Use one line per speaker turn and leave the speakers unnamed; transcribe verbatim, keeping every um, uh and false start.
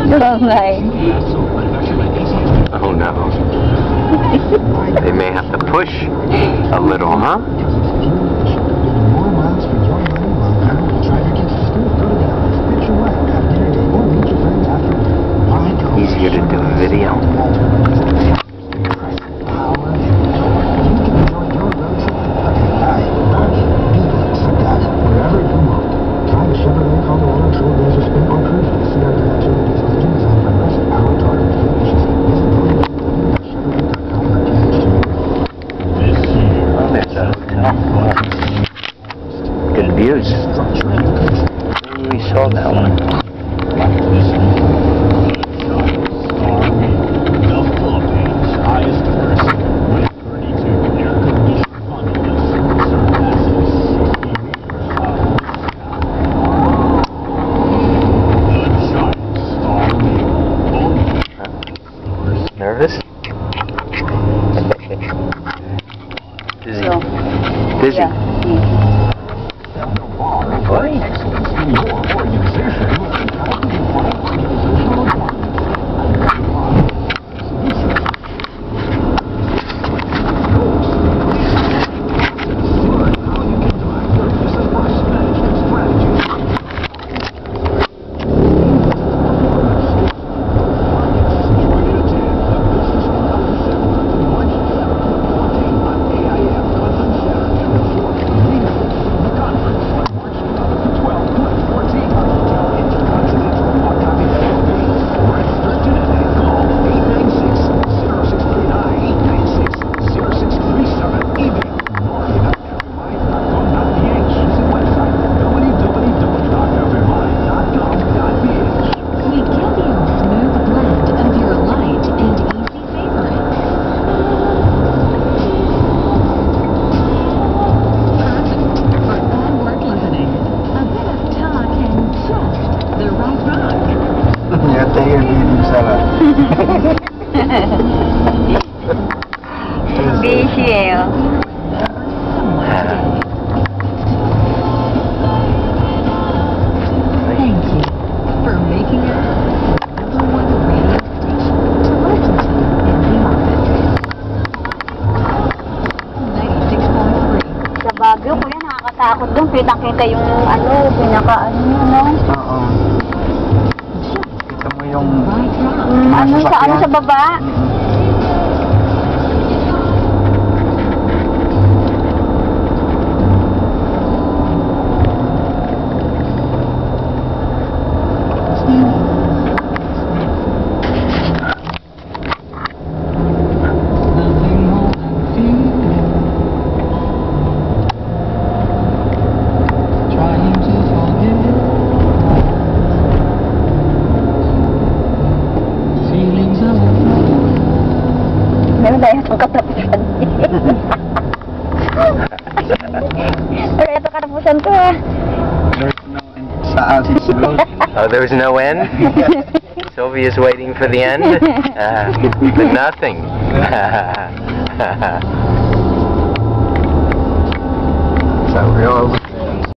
Oh no. They may have to push a little, huh? Easier to do a video. Good views. We saw that one. Nervous? Dizzy.
So,
Dizzy.
yeah.
What?
Busy eh, oh.
Thank you for making us the number one radio station to listen to in the office. ninety-six point three.
Sa Baguio, kuya, nakakatakot doon. Kitang-kita yung ano, pinaka ano, no?
Oo. Kita mo yung...
Mm, ano sa ano sa baba? Meron tayo itong katapusan. Pero ito katapusan to ah.
Oh, there's no end? Sylvia's waiting for the end? Uh, but nothing.
So real